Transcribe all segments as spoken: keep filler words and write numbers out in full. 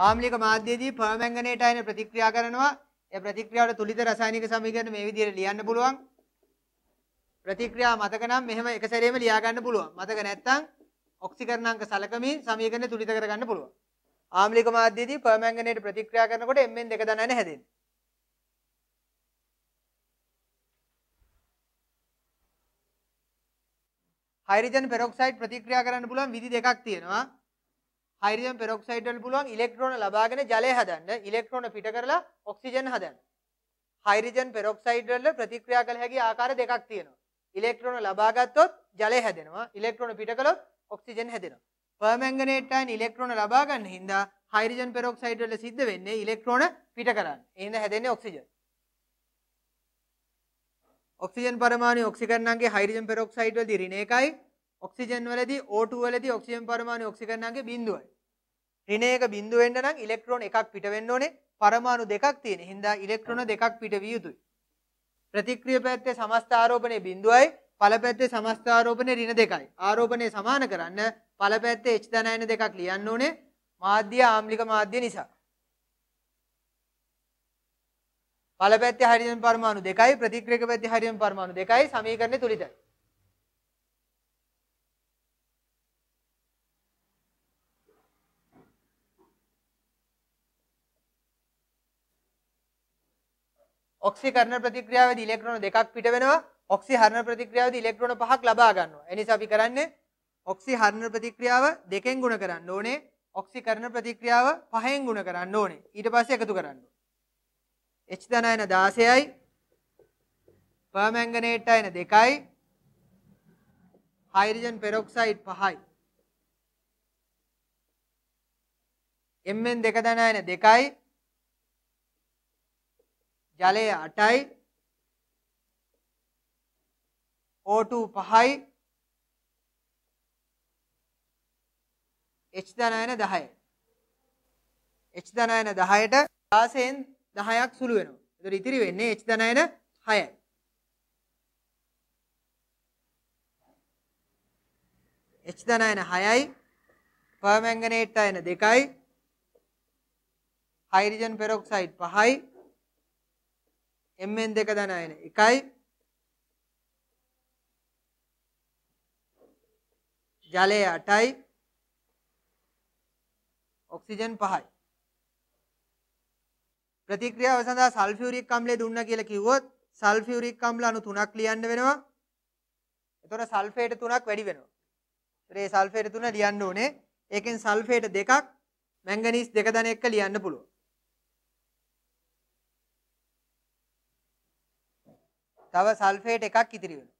ආම්ලික මාධ්‍යයේදී පර්මැංගනේට් අයන ප්‍රතික්‍රියා කරනවා. ඒ ප්‍රතික්‍රියාවට තුලිත රසායනික සමීකරණ මේ විදිහට ලියන්න පුළුවන්. ප්‍රතික්‍රියා මතක නම් මෙහෙම එක සැරේම ලියා ගන්න පුළුවන්. මතක නැත්නම් ඔක්සිකරණාංක සලකමින් සමීකරණය තුලිත කර ගන්න පුළුවන්. ආම්ලික මාධ්‍යයේදී පර්මැංගනේට් ප්‍රතික්‍රියා කරනකොට එම් එන් දෙක දනයන හැදෙන්නේ. හයිඩ්‍රජන් පෙරොක්සයිඩ් ප්‍රතික්‍රියා කරන්න පුළුවන් විදි දෙකක් තියෙනවා. හයිඩ්‍රජන් පෙරොක්සයිඩ් වල පුළුවන් ඉලෙක්ට්‍රෝන ලබාගෙන ජලය හදන්න, ඉලෙක්ට්‍රෝන පිට කරලා ඔක්සිජන් හදන්න. හයිඩ්‍රජන් පෙරොක්සයිඩ් වල ප්‍රතික්‍රියා කළ හැකි ආකාර දෙකක් තියෙනවා. ඉලෙක්ට්‍රෝන ලබා ගත්තොත් ජලය හැදෙනවා, ඉලෙක්ට්‍රෝන පිට කළොත් ඔක්සිජන් හැදෙනවා. පර්මැංගනේට් අයන ඉලෙක්ට්‍රෝන ලබා ගන්න හින්දා හයිඩ්‍රජන් පෙරොක්සයිඩ් වල සිද්ධ වෙන්නේ ඉලෙක්ට්‍රෝන පිට කරන්න. ඒ හින්දා හැදෙන්නේ ඔක්සිජන්. ඔක්සිජන් පරමාණු ඔක්සිකරණාංගයේ හයිඩ්‍රජන් පෙරොක්සයිඩ් වලදී ඍණ එකයි, ඔක්සිජන් වලදී O two වලදී ඔක්සිජන් පරමාණු ඔක්සිකරණාංගයේ බිඳුවයි. ඍණ එක බිඳුව වෙන්න නම් ඉලෙක්ට්‍රෝන එකක් පිට වෙන්න ඕනේ. පරමාණු දෙකක් තියෙන හින්දා ඉලෙක්ට්‍රෝන දෙකක් පිට විය යුතුයි. ප්‍රතික්‍රිය පැත්තේ සමස්ත ආරෝපණය බිඳුවයි, ඵල පැත්තේ සමස්ත ආරෝපණය ඍණ දෙකයි. ආරෝපණය සමාන කරන්න ඵල පැත්තේ H ධනායන දෙකක් ලියන්න ඕනේ මාධ්‍ය ආම්ලික මාධ්‍ය නිසා. ඵල පැත්තේ හයිඩ්‍රජන් පරමාණු දෙකයි, ප්‍රතික්‍රියක පැත්තේ හයිඩ්‍රජන් පරමාණු දෙකයි, සමීකරණය තුලිතයි. ඔක්සිකරණ ප්‍රතික්‍රියාවේදී ඉලෙක්ට්‍රෝන දෙකක් පිට වෙනවා. ඔක්සිහරණ ප්‍රතික්‍රියාවේදී ඉලෙක්ට්‍රෝන පහක් ලබා ගන්නවා. ඒ නිසා අපි කරන්නේ ඔක්සිහරණ ප්‍රතික්‍රියාව දෙකෙන් ගුණ කරන්න ඕනේ. ඔක්සිකරණ ප්‍රතික්‍රියාව පහෙන් ගුණ කරන්න ඕනේ. ඊට පස්සේ එකතු කරන්න ඕනේ. H ධනායන දාසයයි, පර්මැංගනේට් අයන දෙකයි, හයිඩ්‍රජන් පෙරොක්සයිඩ් පහයි. M N දෙක ධනායන දෙකයි, ජලය අටයි, O two පහයි, H ධනායන දහයයි. H ධනායන දහයට දාසයෙන් දහයක් සුළු වෙනවා. ඒතර ඉතිරි වෙන්නේ H ධනායන හයයි. H ධනායන හයයි, පර්මැංගනේට් අයන දෙකයි, හයිඩ්‍රජන් පෙරොක්සයිඩ් පහයි, M N දෙක ධනායන එකයි, ජලය අටයි, ඔක්සිජන් පහයි. ප්‍රතික්‍රියාව සඳහා සල්ෆියුරික් අම්ලය දුන්නා කියලා කිව්වොත් සල්ෆියුරික් අම්ල අණු තුනක් ලියන්න වෙනවා. එතකොට සල්ෆේට් තුනක් වැඩි වෙනවා. ඒ සල්ෆේට් තුන ලියන්න ඕනේ. ඒකෙන් සල්ෆේට් දෙකක්, මැංගනීස් දෙක දන එක ලියන්න පුළුවන්. තව සල්ෆේට් එකක් ඉතිරි වෙනවා.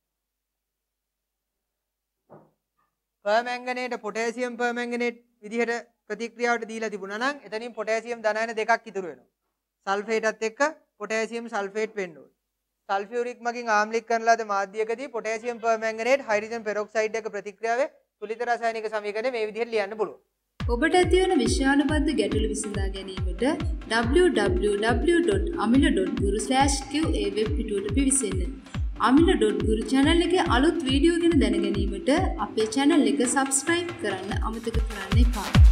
පර්මැංගනේට පොටෑසියම් පර්මැංගනේට් විදිහට ප්‍රතික්‍රියාවට දීලා තිබුණා නම් එතනින් පොටෑසියම් ධනායන දෙකක් ඉතුරු වෙනවා. සල්ෆේටත් එක්ක පොටෑසියම් සල්ෆේට් වෙන්න ඕනේ. සල්ෆියුරික් මගින් ආම්ලික කරන ලද මාධ්‍යයකදී පොටෑසියම් පර්මැංගනේට් හයිඩ්‍රජන් පෙරොක්සයිඩ් එක ප්‍රතික්‍රියාවේ තුලිත රසායනික සමීකරණය මේ විදිහට ලියන්න පුළුවන්. ඔබට ඇතිවන විෂයානුබද්ධ ගැටලු විසඳා ගැනීමට w w w dot amila dot guru slash q a web පිටුවට පිවිසෙන්න. amila dot guru channel එකේ අලුත් වීඩියෝ ගැන දැන ගැනීමට අපේ channel එක subscribe කරන්න අමතක කරන්න එපා.